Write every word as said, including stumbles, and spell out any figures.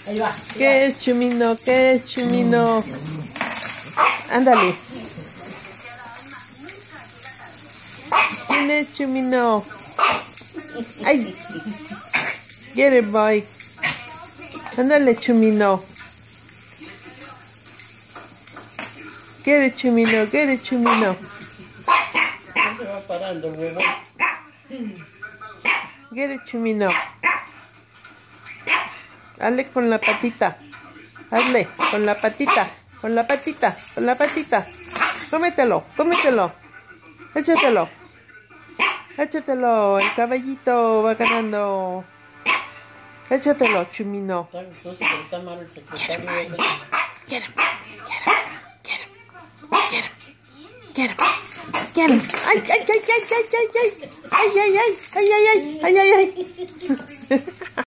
Ahí va. ¿Qué es, Chumino? ¿Qué es, Chumino? Ándale. ¿Quién es, Chumino? ¡Ay! Get it, boy. Ándale, Chumino. Get it, Chumino. Get it, Chumino. No se va parando, huevón. Get it, Chumino. Hazle con la patita. Hazle con la patita. Con la patita. Con la patita. Cómetelo. Cómetelo. Échatelo. Échatelo. El caballito va ganando. Échatelo, Chumino. Está gustoso, pero está mal el secretario. Get him. Get him. Get him. Get him. Get him. Ay, ay, ay, ay, ay, ay, ay. Ay, ay, ay. Ay, ay, ay. Ay, ay, ay.